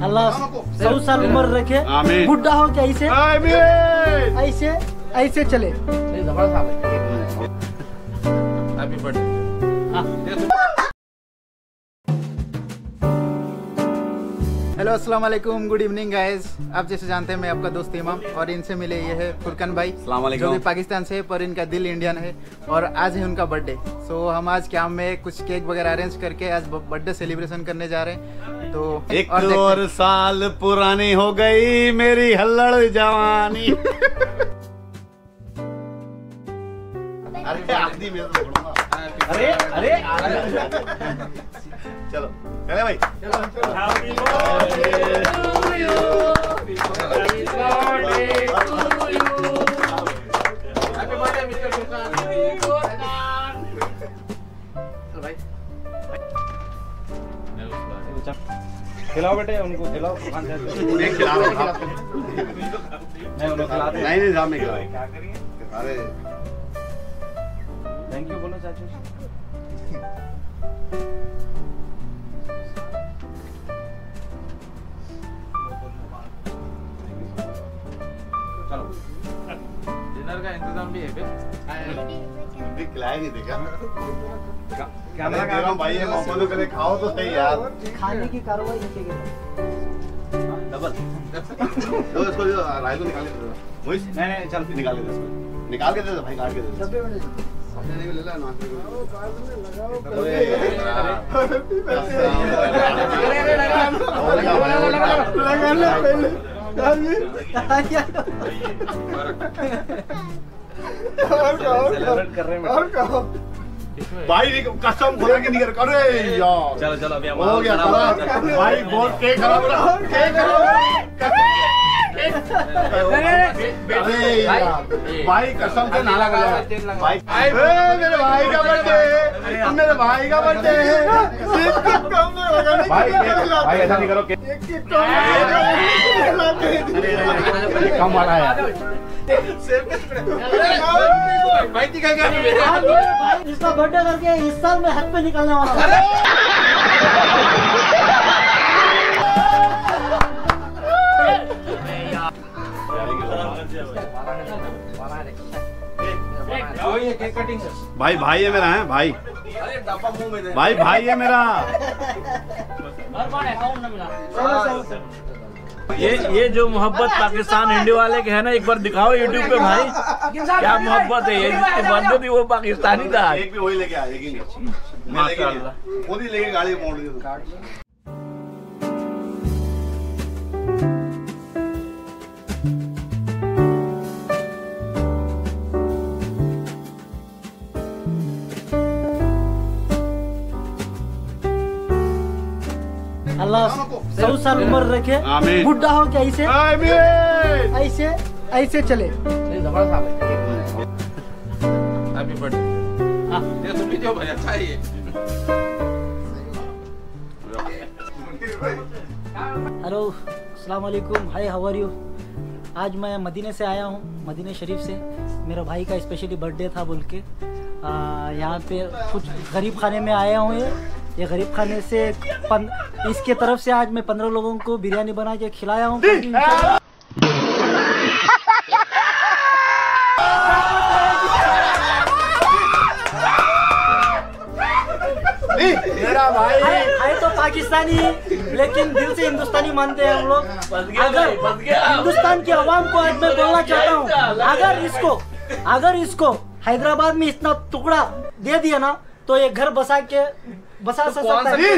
अल्लाह 100 साल उम्र रखे, बुढ़ा हो के ऐसे ऐसे ऐसे चले। Happy birthday. हेलो अस्सलाम वालेकुम, गुड इवनिंग गाइस। आप जैसे जानते हैं मैं आपका दोस्त इमाम और इनसे मिले ये है फुरकान भाई जो भी पाकिस्तान से है पर इनका दिल इंडियन है और आज है उनका बर्थडे। सो हम आज क्या में कुछ केक वगैरह अरेंज करके आज बर्थडे सेलिब्रेशन करने जा रहे हैं। तो एक और साल पुरानी हो गई मेरी हल्लड़ जवानी। अरे अरे चलो चले भाई, खिलाओ बेटे उनको, खिलाओ। नहीं खिला रहा था, नहीं उन्हें खिला दे। नहीं साहब नहीं खिलाओ। अरे थैंक यू बोलो चाचू। चलो डिनर का इंतजाम भी है फिर। खिलाया नहीं देखा कैमरा दे रहा हूं भाई, ये मोहम्मद को पहले खाओ तो सही यार। खाने की कार्रवाई डबल दो इसको, राय को निकाल के दे दो। नहीं चल निकाल के दे इसको, निकाल के दे दो भाई, काट के दे दो। नहीं ले ला ना भाई कसम खुदा के नहीं कर। अरे यार चलो चलो अभी हो गया भाई, बहुत केक खराब हो रहा, केक खराब। अरे यार भाई कसम से नाला गया भाई। मेरे भाई का बर्थडे, मेरे भाई का बर्थडे भाई। भाई ऐसा नहीं करो, कम वाला है यार। इसका बर्थडे करके इस साल में हक पे निकलने वाला। भाई भाई है मेरा, है भाई, भाई भाई है मेरा। ये जो मोहब्बत पाकिस्तान इंडिया वाले के है ना, एक बार दिखाओ यूट्यूब पे भाई, क्या मोहब्बत है। ये जिसकी बर्थडे थी वो पाकिस्तानी था। एक भी वही लेके आ, एक ही माशाल्लाह खुद ही लेके गाड़ी मोड़ दी। अल्लाह 100 साल उम्र रखे, बुढ़ा हो के ऐसे ऐसे ऐसे चले। Happy birthday. ये तो वीडियो भाई अच्छा है ये। हेलो अस्सलाम वालेकुम, हाय हाउ आर यू। आज मैं मदीने से आया हूँ, मदीने शरीफ से। मेरा भाई का स्पेशली बर्थडे था बोल के यहाँ पे कुछ गरीब खाने में आया हूँ। ये गरीब खाने से इसके तरफ से आज मैं 15 लोगों को बिरयानी बना के खिलाया हूँ। मेरा भाई है तो पाकिस्तानी लेकिन दिल से हिंदुस्तानी मानते हैं हम लोग। हिंदुस्तान की आवाम को आज मैं बोलना चाहता हूँ, अगर इसको हैदराबाद में इतना टुकड़ा दे दिया ना तो ये घर बसा सकता है।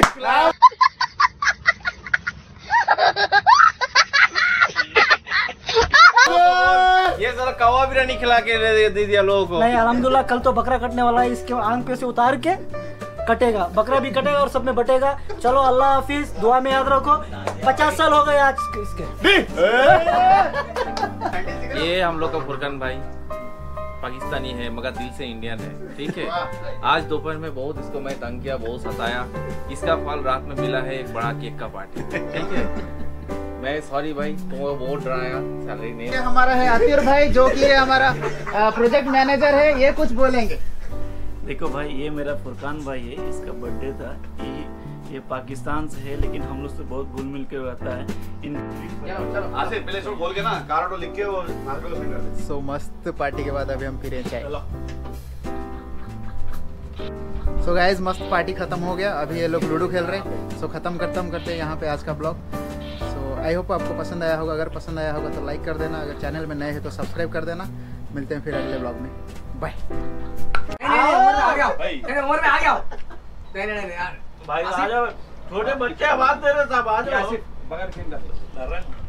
ये जरा कवा बिरयानी खिला के दे दिया लोगों को। नहीं अल्हम्दुलिल्लाह, कल तो बकरा कटने वाला है, इसके आंख पे से उतार के कटेगा, बकरा भी कटेगा और सब में बटेगा। चलो अल्लाह हाफिज, दुआ में याद रखो। 50 साल हो गए आज इसके। ये हम लोग का फुरकान भाई पाकिस्तानी है मगर दिल से इंडियन है, ठीक है। आज दोपहर में बहुत इसको मैं तंग किया, बहुत सताया। इसका फल रात में मिला है एक बड़ा केक का पार्टी, ठीक है। मैं सॉरी भाई, तुमको बहुत डराया, सैलरी नहीं। ये हमारा है आतिर भाई जो कि हमारा प्रोजेक्ट मैनेजर है, ये कुछ बोलेंगे। देखो भाई, ये मेरा फुरकान भाई है, इसका बर्थडे था। ये पाकिस्तान से है लेकिन हम लोग से बहुत घुल मिल के रहता है। चलो आसिफ पहले छोड़ खोल के ना कार ऑटो लिख के और नाजबे को सेंड कर दे। सो मस्त पार्टी के बाद अभी हम पी रहे हैं चाय। सो गाइस मस्त पार्टी खत्म हो गया, अभी ये लोग लूडो खेल रहे हैं। सो खत्म करते हैं यहाँ पे आज का ब्लॉग। सो आई होप आपको पसंद आया होगा, अगर पसंद आया होगा तो लाइक कर देना, अगर चैनल में नए हैं तो सब्सक्राइब कर देना। मिलते हैं फिर अगले ब्लॉग में, बाय। उम्र में आ गया नहीं यार भाई आ जाओ, छोटे बच्चे आवाज दे रहे थे, आ जाओ। बगैर खेल